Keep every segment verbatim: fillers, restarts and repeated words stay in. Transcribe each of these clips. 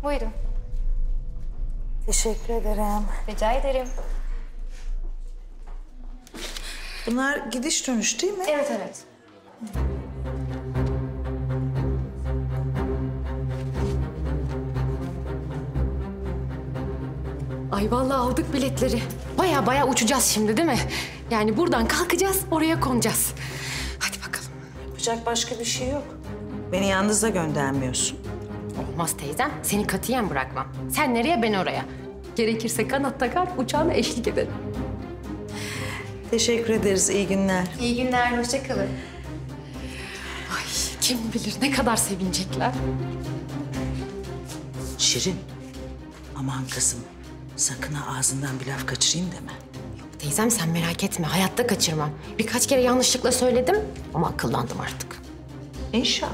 Buyurun. Teşekkür ederim. Rica ederim. Bunlar gidiş dönüş değil mi? Evet, evet. Ay vallahi aldık biletleri. Baya baya uçacağız şimdi değil mi? Yani buradan kalkacağız, oraya konacağız. Hadi bakalım. Yapacak başka bir şey yok. Beni yalnız da göndermiyorsun. Olmaz teyzem, seni katiyen bırakmam. Sen nereye, ben oraya. Gerekirse kanat takar, uçağına eşlik ederim. Teşekkür ederiz. İyi günler. İyi günler, hoşça kalın. Ay kim bilir ne kadar sevinecekler. Şirin. Aman kızım. Sakın ha ağzından bir laf kaçırayım deme. Teyzem sen merak etme, hayatta kaçırmam. Birkaç kere yanlışlıkla söyledim ama akıllandım artık. İnşallah.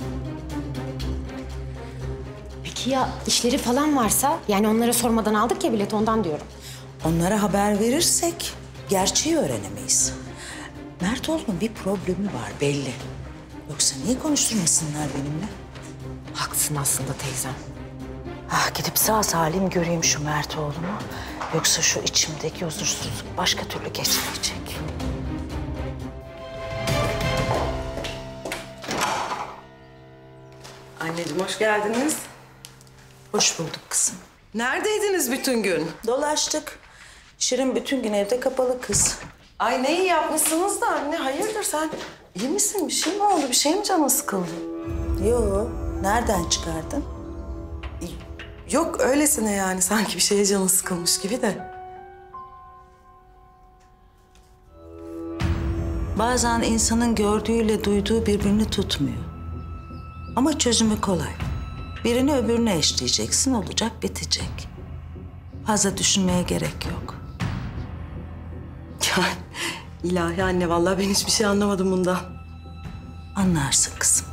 Peki ya işleri falan varsa? Yani onlara sormadan aldık ya bileti, ondan diyorum. Onlara haber verirsek gerçeği öğrenemeyiz. Mert oğlumun bir problemi var belli. Yoksa niye konuşturmasınlar benimle? Haklısın aslında teyzem. Ah, gidip sağ salim göreyim şu Mert oğlumu. Yoksa şu içimdeki huzursuzluk başka türlü geçmeyecek. Anneciğim hoş geldiniz. Hoş bulduk kızım. Neredeydiniz bütün gün? Dolaştık. Şirin bütün gün evde kapalı kız. Ay ne iyi yapmışsınız da anne. Hayırdır sen? İyi misin? Bir şey mi oldu? Bir şey mi canın sıkıldı? Yo, nereden çıkardın? Yok öylesine yani. Sanki bir şeye canın sıkılmış gibi de. Bazen insanın gördüğüyle duyduğu birbirini tutmuyor. Ama çözümü kolay. Birini öbürüne eşleyeceksin, olacak, bitecek. Fazla düşünmeye gerek yok. Ya ilahi anne vallahi ben hiçbir şey anlamadım bundan. Anlarsın kızım.